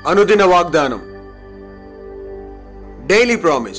అనుదిన వాగ్దానం, daily promise.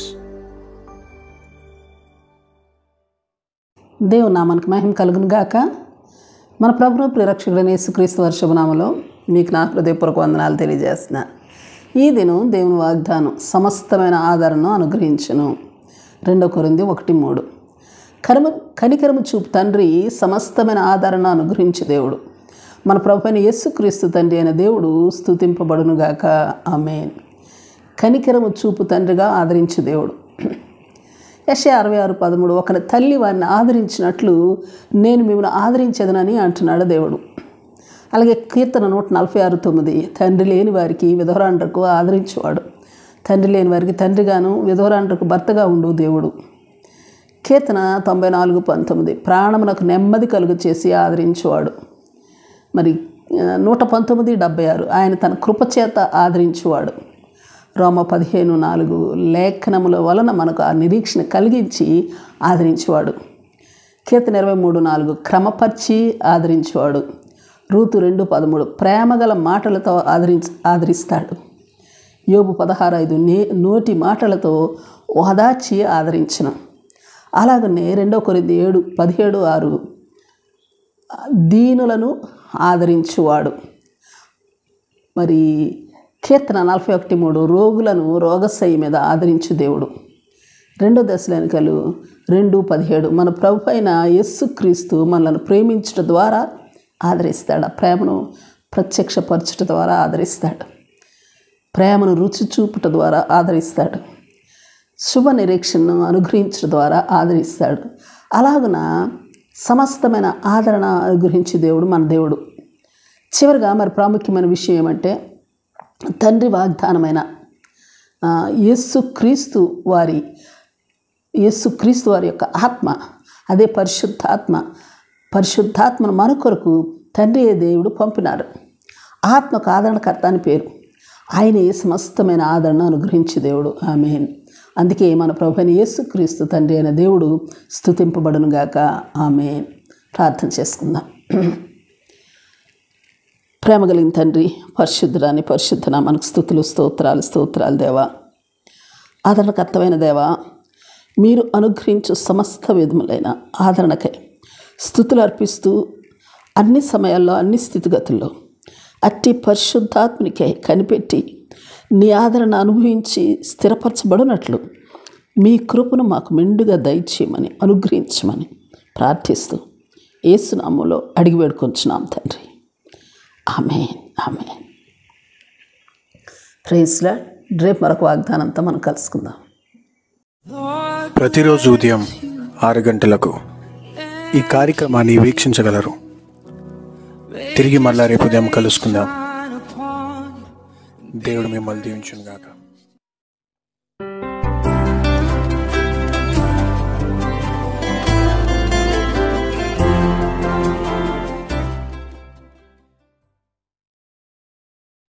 దేవుని నామానికి మహిమ కలుగును గాక. మన ప్రభువు ప్రియరక్షకుడైన యేసుక్రీస్తు వర్షభనామలో మీకు నా హృదయపూర్వక వందనాలు తెలియజేస్తున్నాను. ఈ దినం దేవుని వాగ్దానం సమస్తమైన ఆదరణను అనుగ్రహించును. 2 కొరింథీ 1:3. కనికరము చూపు తండ్రి సమస్తమైన ఆదరణ అనుగ్రహించే దేవుడు. మన ప్రభువైన యేసుక్రీస్తు తండ్రి అయిన దేవుడు స్తుతింపబడునుగాక. ఆమేన్. కనికరము చూపు తండ్రిగా ఆదరించే దేవుడు. యెషయా 66:13. ఒకని తల్లి వారిని ఆదరించినట్లు నేను మిమ్మల్ని ఆదరించేదనని అంటున్నాడు దేవుడు. అలాగే కీర్తన 146:9. తండ్రి లేని వారికి విధవరాండ్రకు ఆదరించేవాడు. తండ్రి లేని వారికి తండ్రిగాను విధవరాండ్రకు భర్తగా ఉండు దేవుడు. కీర్తన 94:19. ప్రాణమునకు నెమ్మది కలుగు చేసి ఆదరించేవాడు. మరి 119:76. ఆయన తన కృపచేత ఆదరించేవాడు. రోమ 15:4. లేఖనముల వలన మనకు ఆ నిరీక్షణ కలిగించి ఆదరించేవాడు. కీర్తన 23:4. క్రమపరిచి ఆదరించేవాడు. రూతు 2:13. ప్రేమగల మాటలతో ఆదరిస్తాడు. యోబు 16:5. నోటి మాటలతో ఓదార్చి ఆదరించను. అలాగనే 2 కొరింథీ 7:17-6. దీనులను ఆదరించువాడు. మరి కీర్తన 41:3. రోగులను రోగశయ్య మీద ఆదరించు దేవుడు. 2 దశలోనికలు 2:17. మన ప్రభు అయిన యేసుక్రీస్తు మనల్ని ప్రేమించడం ద్వారా ఆదరిస్తాడు. ఆ ప్రేమను ప్రత్యక్షపరచుట ద్వారా ఆదరిస్తాడు. ప్రేమను రుచి చూపుట ద్వారా ఆదరిస్తాడు. శుభ నిరీక్షణను అనుగ్రహించడం ద్వారా ఆదరిస్తాడు. అలాగున సమస్తమైన ఆదరణ అనుగ్రహించే దేవుడు మన దేవుడు. చివరిగా మరి ప్రాముఖ్యమైన విషయం ఏమంటే, తండ్రి వాగ్దానమైన యేసుక్రీస్తు వారి యొక్క ఆత్మ, అదే పరిశుద్ధాత్మను మన కొరకు తండ్రి దేవుడు పంపినారు. ఆత్మకు ఆదరణకర్త అని పేరు. ఆయనే సమస్తమైన ఆదరణ అనుగ్రహించే దేవుడు. ఆమేన్. అందుకే మన ప్రభువైన యేసుక్రీస్తు తండ్రి అయిన దేవుడు స్తుతింపబడునుగాక. ఆమేన్. ప్రార్థన చేసుకుందాం. ప్రేమ కలిగిన తండ్రి, పరిశుద్ధురాని పరిశుద్ధన మనకు స్తుతులు స్తోత్రాలు దేవా. ఆదరణకర్తమైన దేవా, మీరు అనుగ్రహించు సమస్త విధములైన ఆదరణకై స్తుతులు అర్పిస్తూ అన్ని సమయాల్లో అన్ని స్థితిగతుల్లో అట్టి పరిశుద్ధాత్మనికై కనిపెట్టి నీ ఆదరణ అనుభవించి స్థిరపరచబడినట్లు మీ కృపను మాకు మెండుగా దయచేయమని అనుగ్రహించమని ప్రార్థిస్తూ యేసు నామములో అడిగి వేడుకొంచున్నాం తండ్రి. ఆమేన్. ఆమేన్. Praise Lord. రేపు మరొక వాగ్దానంతో మనం కలుసుకుందాం. ప్రతిరోజు ఉదయం 6 గంటలకు ఈ కార్యక్రమాన్ని వీక్షించగలరు. తిరిగి మళ్ళా రేపు ఉదయం కలుసుకుందాం. దేవుడు మిమ్మల్ని దీవించును గాక.